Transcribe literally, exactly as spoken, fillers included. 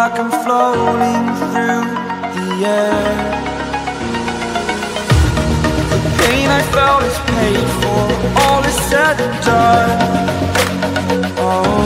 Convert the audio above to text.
like I'm floating through the air. The pain I felt is paid for, all is said and done. Oh,